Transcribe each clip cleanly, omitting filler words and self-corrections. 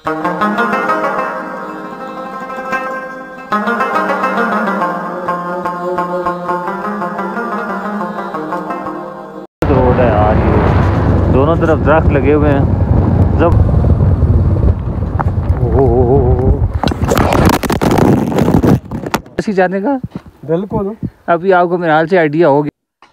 Road है यार, ये दोनों तरफ दरख्त लगे हुए हैं। जब ऐसी जाने का बिल्कुल अभी आपको मेरे हाल से आइडिया हो गया।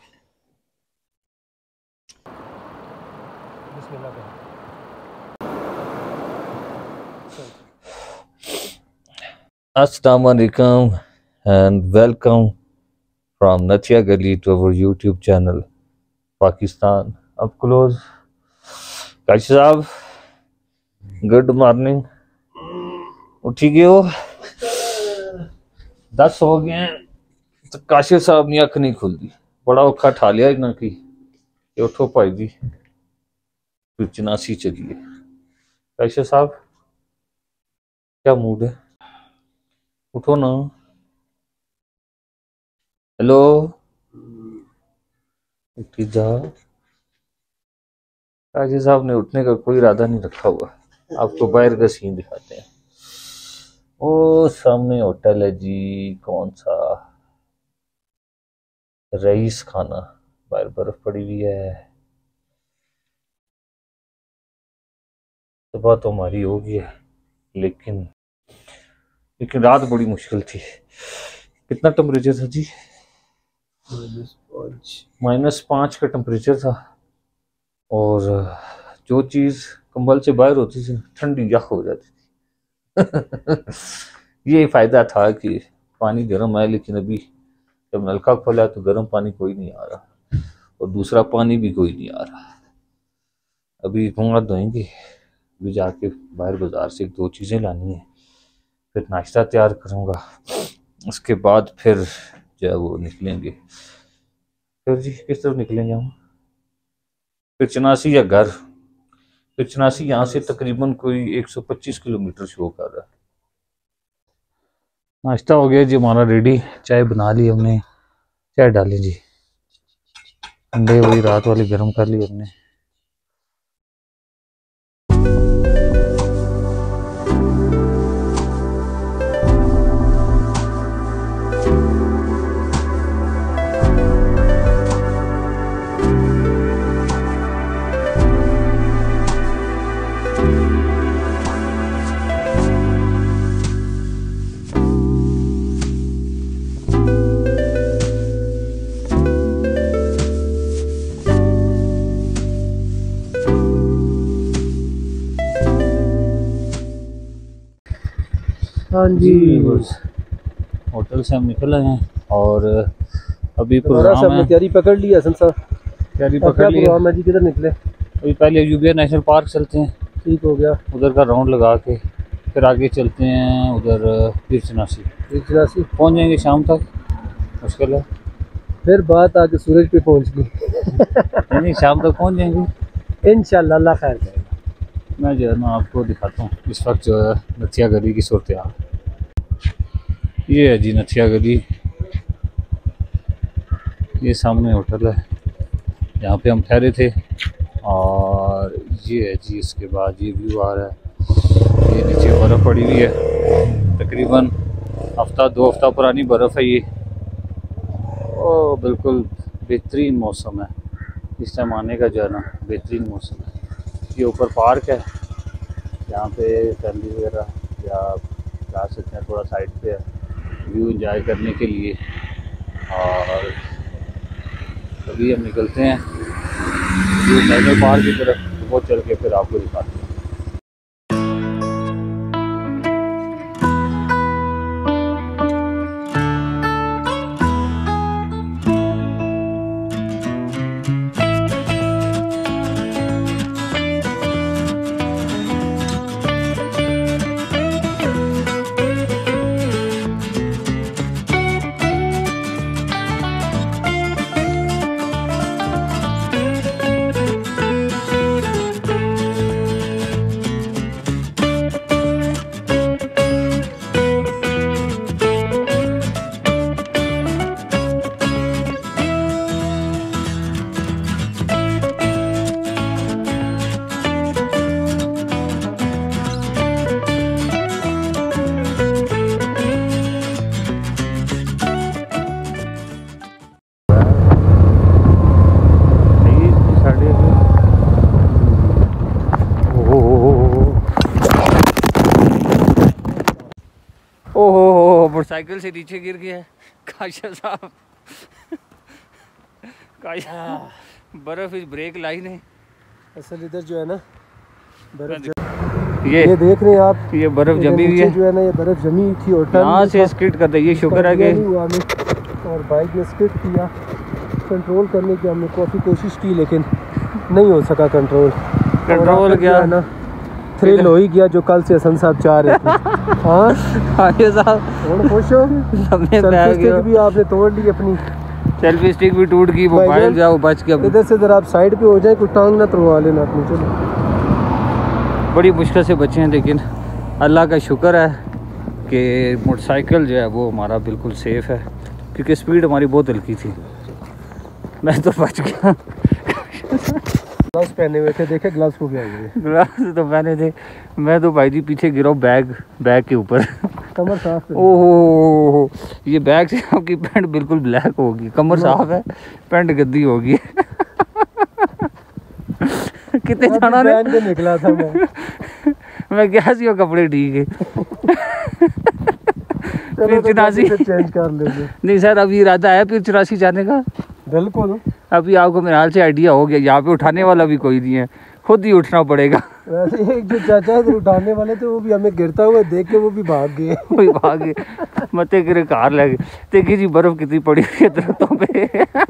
Assalamu alaikum and welcome from Nathia Gali to our YouTube channel Pakistan up close। Kashi साहब गुड मॉर्निंग, उठी गए हो? 10 हो गए हैं तो काशी साहब की अख नहीं खुलती। बड़ा औखा ठा लिया इन्हों की, उठो भाई जी फिर चनासी चलिए। काशी साहब क्या मूड है, उठो ना। हेलो उठी जा। काजी साहब ने उठने का कोई इरादा नहीं रखा हुआ। आपको बाहर का सीन दिखाते हैं। ओ सामने होटल है जी, कौन सा, रईस खाना। बाहर बर्फ पड़ी हुई है। सुबह तो हमारी हो गई है, लेकिन रात बड़ी मुश्किल थी। कितना टेम्परेचर था जी? -5 का टेम्परेचर था। और जो चीज़ कंबल से बाहर होती थी ठंडी यख हो जाती थी। ये फ़ायदा था कि पानी गर्म है, लेकिन अभी जब नलका खोला तो गर्म पानी कोई नहीं आ रहा और दूसरा पानी भी कोई नहीं आ रहा। अभी भूंगा धोएंगे, अभी जाके बाहर बाज़ार से 1-2 चीज़ें लानी है, फिर नाश्ता तैयार करूँगा। उसके बाद फिर जो है वो निकलेंगे। फिर जी किस तरफ निकलेंगे हम? फिर चनासी या घर। फिर चनासी यहाँ से तकरीबन कोई 125 किलोमीटर शो कर रहा है। नाश्ता हो गया जी हमारा रेडी, चाय बना ली हमने, चाय डाली जी, अंडे वही रात वाली गर्म कर ली हमने। हाँ जी, बस होटल से हम निकल आए हैं और अभी प्रोग्राम है। तैयारी पकड़ ली हसन साहब, तैयारी पकड़ ली प्रोग्राम है जी। किधर निकले? अभी पहले यूबिया नेशनल पार्क चलते हैं, ठीक हो गया। उधर का राउंड लगा के फिर आगे चलते हैं उधर पीर चनासी पहुँच जाएंगे शाम तक। मुश्किल है, फिर बात आके सूरज पे पहुँच गई। नहीं शाम तक पहुँच जाएंगे इंशाल्लाह, अल्लाह खैर करेगा। मैं जो है ना आपको दिखाता हूँ इस वक्त जो है नथिया गली की सूरत हाल। ये है जी नथिया गली, ये सामने होटल है यहाँ पे हम ठहरे थे। और ये है जी, इसके बाद ये व्यू आ रहा है। ये नीचे बर्फ़ पड़ी हुई है, तकरीबन 1-2 हफ्ता पुरानी बर्फ़ है ये। ओ बिल्कुल बेहतरीन मौसम है इस टाइम आने का, जो है ना बेहतरीन मौसम है। ये ऊपर पार्क है, यहाँ पे फैमिली वगैरह या जा सकते हैं, थोड़ा साइड पे व्यू एंजॉय करने के लिए। और अभी हम निकलते हैं नेशनल पार्क की तरफ, वो चल के फिर आपको दिखाते हैं। ओहो मोटरसाइकिल से नीचे गिर गया है काशा साहब। काशा बर्फ इस ब्रेक लाइन है असल इधर जो है ना बर्फ ये देख रहे हैं आप, ये बर्फ जमी हुई है जो है ना, ये बर्फ जमी हुई थी और यहाँ से स्किड कर दे। ये शुक्र है कि और बाइक ने स्किड किया। कंट्रोल करने की हमने काफ़ी कोशिश की लेकिन नहीं हो सका कंट्रोल क्या है ना, थ्रिल हो ही गया जो कल से हसन साहब चाह रहे थे। हाँ साहब और खुश हो गए, भी आपने तोड़ ली अपनी सेल्फी स्टिक भी टूट गई, मोबाइल जाओ बच गया। इधर से जरा आप साइड पे हो जाए, कोई टांग ना तोड़वा लेना अपनी। चलो बड़ी मुश्किल से बचे हैं लेकिन अल्लाह का शुक्र है कि मोटरसाइकिल जो है वो हमारा बिल्कुल सेफ़ है क्योंकि स्पीड हमारी बहुत हल्की थी। मैं तो बच गया। ग्लव्स पहने हुए थे, देखे ग्लव्स को भी आ गए। ग्लव्स तो पहने थे, मैं तो भाई जी पीछे गिरा बैग के ऊपर। कमर साफ है। ओहो ये बैग से आपकी पैंट बिल्कुल ब्लैक होगी, कमर साफ है, पैंट गद्दी होगी। कितने जाना ने निकला था मैं क्या सी कपड़े ठीक है। फिर 84 चेंज कर लेंगे। नहीं सर अभी इरादा है फिर 84 जाने का। बिल्कुल अभी आपको मेरे हाल से आइडिया हो गया, यहाँ पे उठाने वाला भी कोई नहीं है, खुद ही उठना पड़ेगा। वैसे एक जो चाचा है उठाने वाले थे वो भी हमें गिरता हुआ देख के वो भी भाग गए। वही भाग गए, मते गिरे कार लगे। देखिए जी बर्फ कितनी पड़ी हुई है दरख्तों पे।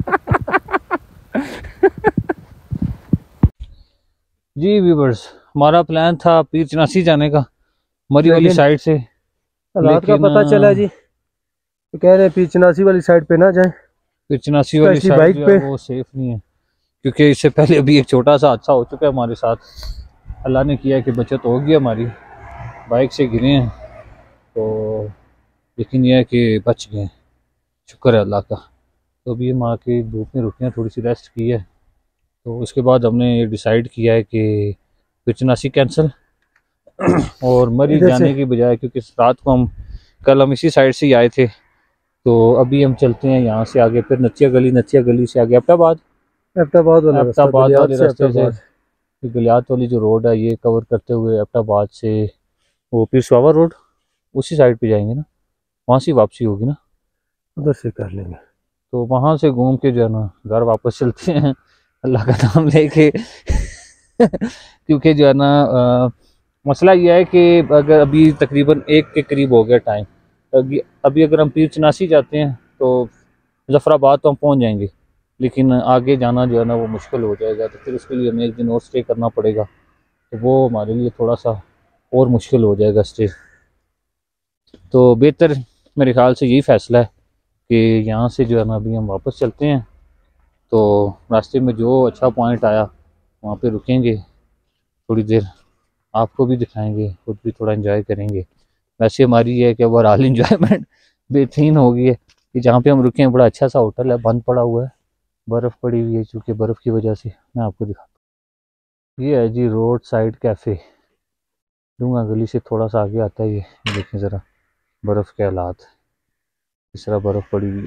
जी व्यूअर्स हमारा प्लान था पीर चनासी जाने का मरी वाली साइड से, रात का पता चला जी तो कह रहे हैं पीर चनासी वाली साइड पे ना जाएं। पीर चनासी वाली साइड बाइक पे वो सेफ नहीं है क्योंकि इससे पहले अभी एक छोटा सा हादसा हो चुका है हमारे साथ। अल्लाह ने किया कि बचत हो गई हमारी, बाइक से गिरे हैं तो लेकिन यह है कि बच गए, शुक्र है अल्लाह का। तो अभी हम आके धूप में रुके हैं, थोड़ी सी रेस्ट की है तो उसके बाद हमने ये डिसाइड किया है कि पीर चनासी कैंसिल और मरी जाने की बजाय, क्योंकि रात को हम इसी साइड से ही आए थे तो अभी हम चलते हैं यहाँ से आगे, फिर नथिया गली से आगे एबटाबाद वाले रास्ते से गलियात वाली जो रोड है ये कवर करते हुए एबटाबाद से वो पीर सुहावा रोड उसी साइड पे जाएंगे ना, वहाँ से वापसी होगी ना, उधर से कर लेंगे। तो वहाँ से घूम के जो है ना घर वापस चलते हैं अल्लाह का नाम लेके। क्योंकि जो है ना मसला ये है कि अगर अभी तकरीबन 1 के करीब हो गया टाइम, अभी अगर हम पीर चनासी जाते हैं तो जफराबाद तो हम पहुंच जाएंगे लेकिन आगे जाना जो है ना वो मुश्किल हो जाएगा, तो फिर उसके लिए हमें 1 दिन और स्टे करना पड़ेगा, तो वो हमारे लिए थोड़ा सा और मुश्किल हो जाएगा स्टे। तो बेहतर मेरे ख्याल से यही फ़ैसला है कि यहाँ से जो है ना अभी हम वापस चलते हैं, तो रास्ते में जो अच्छा पॉइंट आया वहाँ पे रुकेंगे, थोड़ी देर आपको भी दिखाएंगे, खुद भी थोड़ा एंजॉय करेंगे। वैसे हमारी ये है कि ओवरऑल एंजॉयमेंट बेहतरीन हो गई है कि जहाँ पे हम रुके हैं बड़ा अच्छा सा होटल है, बंद पड़ा हुआ है, बर्फ़ पड़ी हुई है, चूँकि बर्फ़ की वजह से। मैं आपको दिखाता हूँ, ये है जी road side cafe, Dunga Gali से थोड़ा सा आगे आता है। ये देखें ज़रा बर्फ़ के हालात, इस तरह बर्फ़ पड़ी हुई है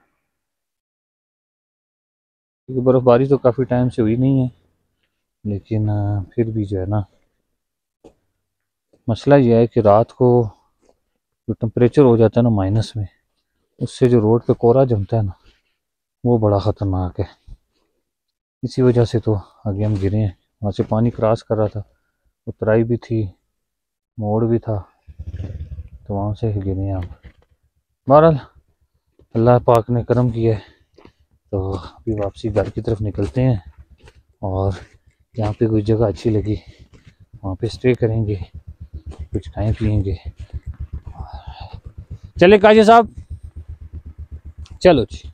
क्योंकि बर्फ़बारी तो काफ़ी टाइम से हुई नहीं है, लेकिन फिर भी जो है ना मसला यह है कि रात को जो टेम्परेचर हो जाता है ना माइनस में, उससे जो रोड पे कोहरा जमता है ना वो बड़ा ख़तरनाक है। इसी वजह से तो आगे हम गिरे हैं, वहाँ से पानी क्रॉस कर रहा था, उतराई भी थी, मोड़ भी था, तो वहाँ से गिरे हैं हम। बहरहाल अल्लाह पाक ने करम किया है तो अभी वापसी घर की तरफ निकलते हैं और यहाँ पे कोई जगह अच्छी लगी वहाँ पे स्टे करेंगे, कुछ खाएं पिएंगे। चले काजी साहब, चलो जी।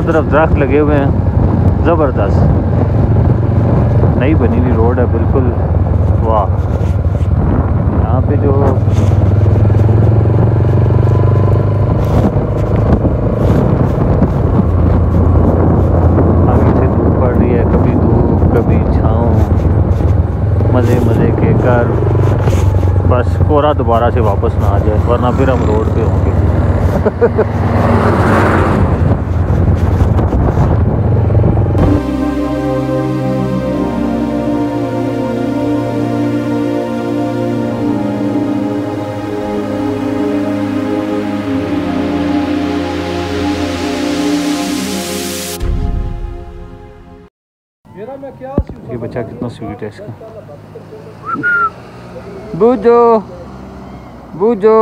दोनों तरफ दरख्त लगे हुए हैं, ज़बरदस्त। नई बनी हुई रोड है बिल्कुल, वाह। यहाँ पे जो आगे से धूप पड़ रही है, कभी धूप कभी छाँव, मज़े मज़े के कर, बस कोहरा दोबारा से वापस ना आ जाए, वरना फिर हम रोड पे होंगे। ये बच्चा कितना स्वीट है इसका। बूजो बूजो।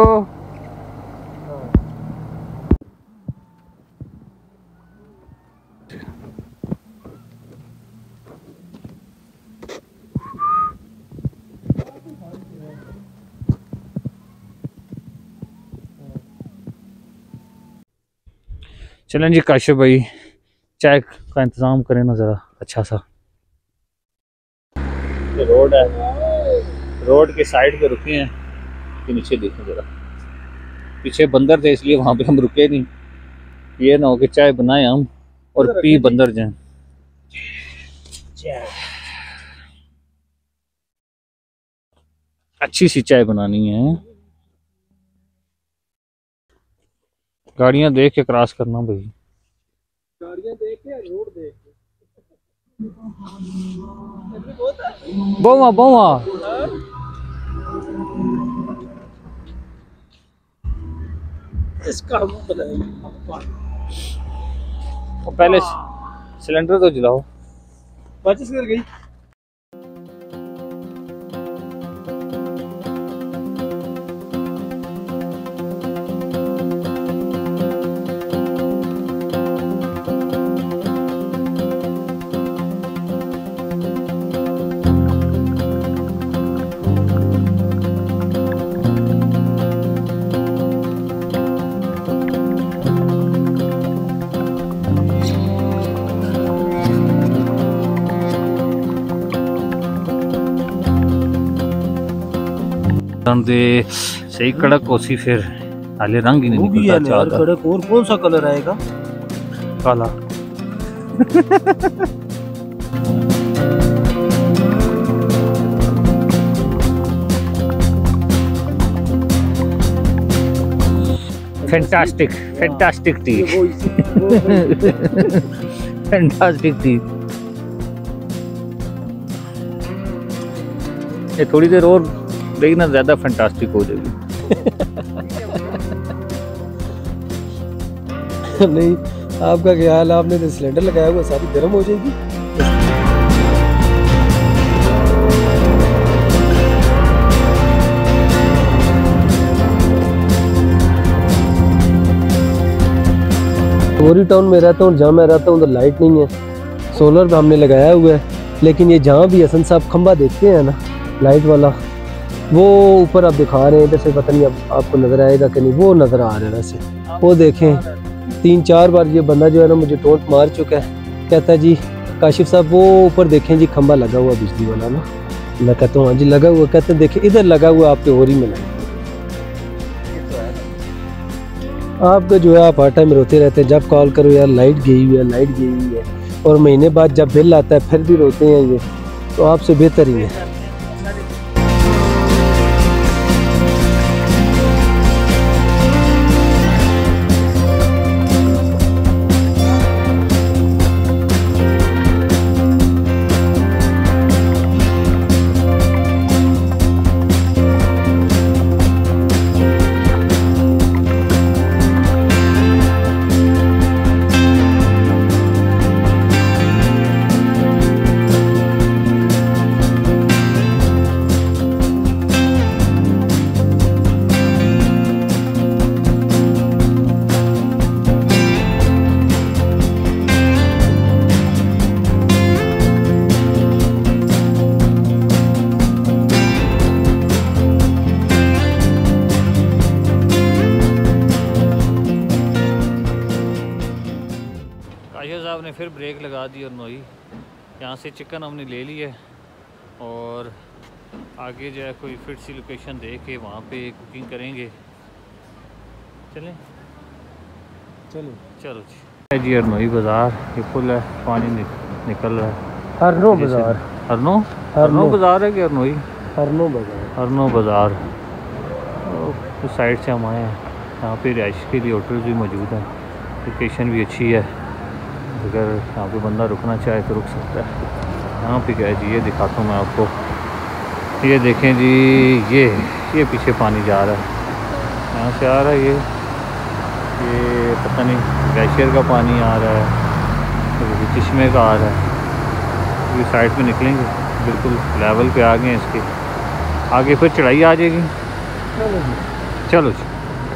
चलें जी काशिफ भाई, चाय का इंतज़ाम करें ना ज़रा अच्छा सा। ये रोड है, रोड के साइड पे रुके हैं कि नीचे देखें ज़रा, पीछे बंदर थे इसलिए वहाँ पे हम रुके नहीं, ये ना हो कि चाय बनाए हम और पी बंदर जाएं। अच्छी सी चाय बनानी है, गाड़ियां देख के क्रॉस करना भाई, गाड़ियां देख के रोड देख के। बहुआ बहुआ इसका हम बताएंगे। पहले सिलेंडर तो जलाओ। बचस कर गई। दे सही कड़क होसी, फिर हाले रंग ही नहीं निकलता चाह का। कड़क और कौन सा कलर आएगा? काला। Fantastic fantastic tea, fantastic tea. ये थोड़ी देर और देगी ना, ज्यादा फैंटास्टिक हो जाएगी। नहीं, आपका ख्याल, आपने तो सिलेंडर लगाया हुआ, सारी गर्म हो जाएगी। गोरी टाउन में रहता हूँ, जहाँ मैं रहता हूँ तो लाइट नहीं है, सोलर भी हमने लगाया हुआ है, लेकिन ये जहाँ भी हसन साहब खंबा देखते हैं ना लाइट वाला, वो ऊपर आप दिखा रहे हैं, इधर से पता नहीं अब आपको नज़र आएगा कि नहीं, वो नज़र आ रहा है वैसे। वो देखें, 3-4 बार ये बंदा जो है ना मुझे टोंट मार चुका है, कहता है जी काशिफ साहब वो ऊपर देखें जी खंबा लगा हुआ बिजली वाला ना। मैं कहता हूँ हाँ जी लगा हुआ, कहते हैं देखें इधर लगा हुआ आपके होरी में लाइट। आपका जो है आप हर टाइम रोते रहते हैं, जब कॉल करो यार लाइट गई हुई है, लाइट गई हुई है, और महीने बाद जब बिल आता है फिर भी रोते हैं ये, तो आपसे बेहतर ही है। फिर ब्रेक लगा दी और नोई यहाँ से चिकन हमने ले लिया और आगे जो है कोई फिट सी लोकेशन देख के वहाँ पे कुकिंग करेंगे। चलें चलो चलो जी हरनोई बाज़ार ये फुल है, पानी निकल रहा है। हरनो बाज़ार, हरनो बाज़ार है कि हरनोई? हरनो बाज़ार, हरनो बाज़ार। उस साइड से हम आए हैं। यहाँ पे रिहाइश के लिए होटल भी मौजूद है, लोकेशन भी अच्छी है, अगर यहाँ पे बंदा रुकना चाहे तो रुक सकता है। यहाँ पे क्या है जी, ये दिखाता हूँ मैं आपको, ये देखें जी, ये पीछे पानी जा रहा है, यहाँ से आ रहा है ये पता नहीं ग्लेशियर का पानी आ रहा है तो चश्मे का आ रहा है। ये साइड पे निकलेंगे, बिल्कुल लेवल पे आ गए हैं इसके आगे, फिर चढ़ाई आ जाएगी। चलो जी।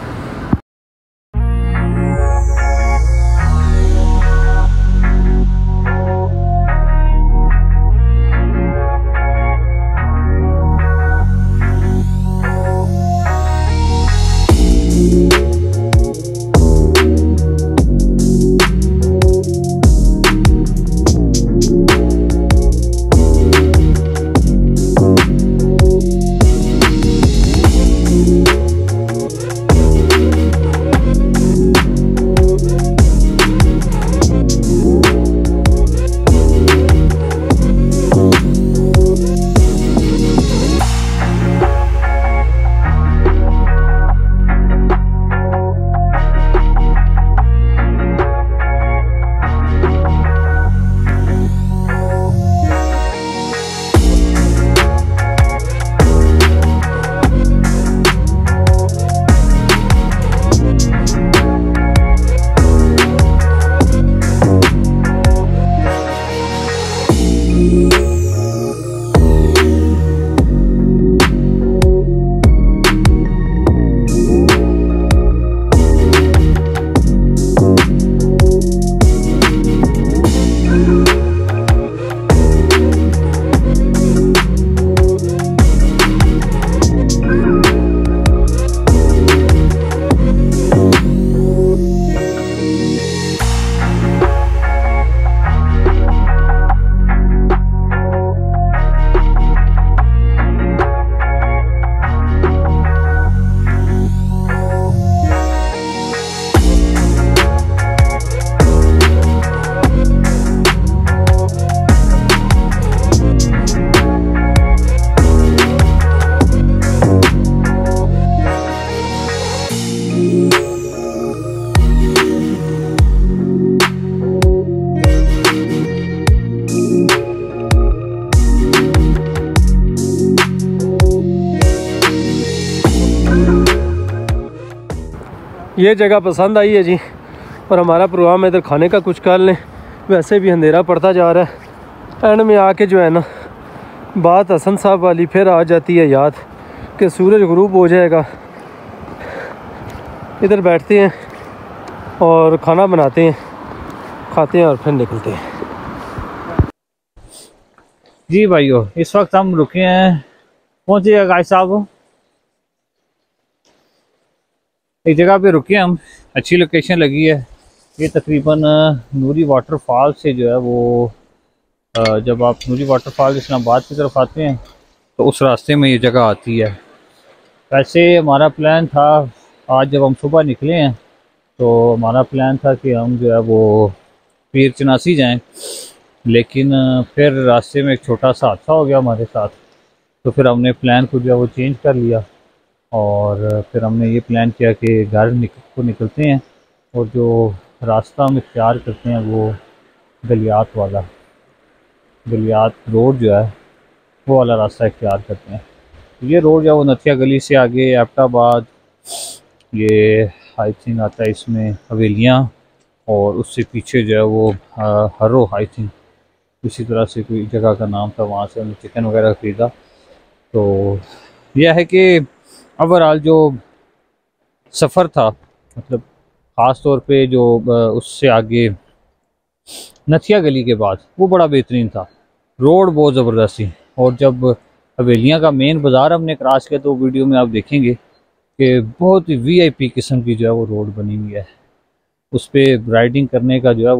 ये जगह पसंद आई है जी, और हमारा प्रोग्राम है इधर खाने का कुछ कर लें, वैसे भी अंधेरा पड़ता जा रहा है। एंड में आके जो है ना बात हसन साहब वाली फिर आ जाती है याद कि सूरज गुरूब हो जाएगा। इधर बैठते हैं और खाना बनाते हैं, खाते हैं और फिर निकलते हैं। जी भाइयों, इस वक्त हम रुके हैं, पहुँचे गाय साहब, एक जगह पे रुके हम, अच्छी लोकेशन लगी है। ये तकरीबन नूरी वाटरफॉल से जो है वो जब आप नूरी वाटरफॉल इस्लामाबाद की तरफ आते हैं तो उस रास्ते में ये जगह आती है। वैसे हमारा प्लान था, आज जब हम सुबह निकले हैं तो हमारा प्लान था कि हम जो है वो पीर चनासी जाएं, लेकिन फिर रास्ते में एक छोटा सा हादसा हो गया हमारे साथ, तो फिर हमने प्लान को जो है वो चेंज कर लिया और फिर हमने ये प्लान किया कि घर निकलते हैं और जो रास्ता हम इख्तियार करते हैं वो गलियात वाला, गलियात रोड जो है वो वाला रास्ता इख्तियार करते हैं। ये रोड जो है वो नथिया गली से आगे एबटाबाद, ये आई थिंक आता है इसमें हवेलियाँ, और उससे पीछे जो है वो हरो आई थिंक इसी तरह से कोई जगह का नाम था, वहाँ से हमने चिकन वगैरह ख़रीदा। तो यह है कि ओवरऑल जो सफ़र था, मतलब ख़ास तौर पे जो उससे आगे नथिया गली के बाद वो बड़ा बेहतरीन था, रोड बहुत ज़बरदस्त थी। और जब हवेलियाँ का मेन बाज़ार हमने क्रॉस किया तो वीडियो में आप देखेंगे कि बहुत ही VIP किस्म की जो है वो रोड बनी हुई है, उस पर राइडिंग करने का जो है वो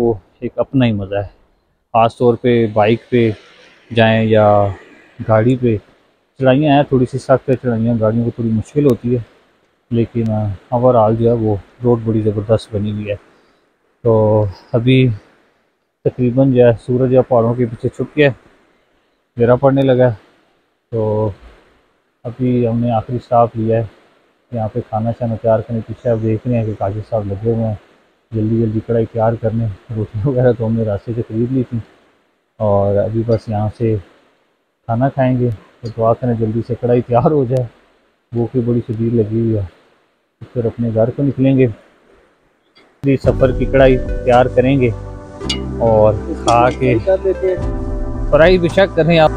एक अपना ही मज़ा है। ख़ास तौर पे बाइक पे जाएं या गाड़ी पे। चढ़ाइयाँ हैं थोड़ी सी सख्त है, चढ़ाइयाँ गाड़ियों को थोड़ी मुश्किल होती है, लेकिन ओवरऑल जो है वो रोड बड़ी ज़बरदस्त बनी हुई है। तो अभी तकरीबन जो है सूरज या पहाड़ों के पीछे छुप गया है, गिरा पड़ने लगा है। तो अभी हमने आखिरी स्टॉप लिया है, यहाँ पे खाना शाना तैयार करने पीछे अब देख रहे हैं कि काजी साहब लगे हुए हैं जल्दी जल्दी कढ़ाई तैयार करने। रोटी वगैरह तो हमने रास्ते से खरीद ली थी और अभी बस यहाँ से खाना खाएंगे। तो दुआ करें जल्दी से कढ़ाई तैयार हो जाए, भूख की बड़ी शदीद लगी हुई है। फिर अपने घर को निकलेंगे, सफ़र की कढ़ाई तैयार करेंगे और खा के फ्राई बेशक करें आप।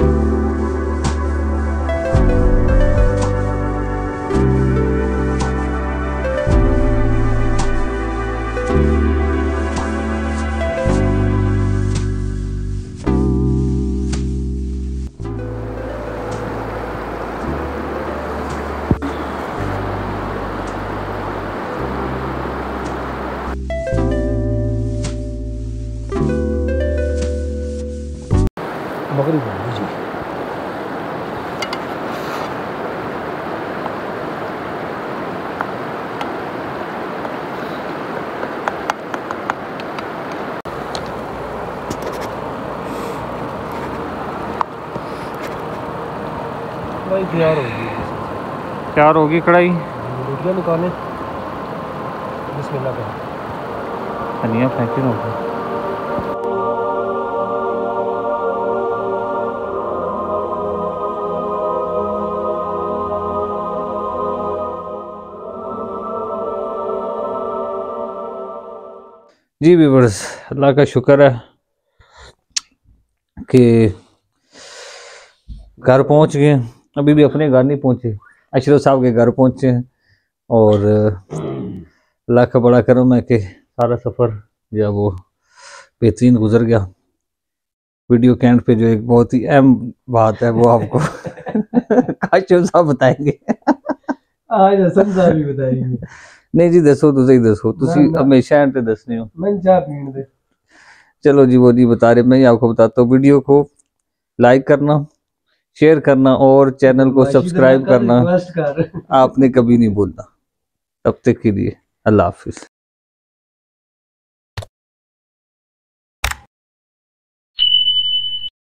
मगरिब हो गई जी। भाई तैयार होगी, तैयार होगी कढ़ाई। रोटियाँ निकालें, बिस्मिल्लाह करें। धनिया फेंके होगा। जी व्यूअर्स, अल्लाह का शुक्र है कि घर पहुंच गए। अभी भी अपने घर नहीं पहुंचे, अशरफ साहब के घर पहुंचे हैं और अल्लाह का बड़ा करम है कि सारा सफ़र जो है वो बेहतरीन गुजर गया। वीडियो के एंड पे जो एक बहुत ही अहम बात है वो आपको अशरफ साहब बताएंगे। आज हसन साहब भी बताएंगे। नहीं जी दसो, तुझे ही दसो, तुसी हमेशा एंड पे दसने हो। मैं चाह पीने दे। चलो जी, वो जी बता रहे, मैं ही आपको बताता हूँ। वीडियो को लाइक करना, शेयर करना और चैनल को सब्सक्राइब करना आपने कभी नहीं भूलना। तब तक के लिए अल्लाह हाफिज।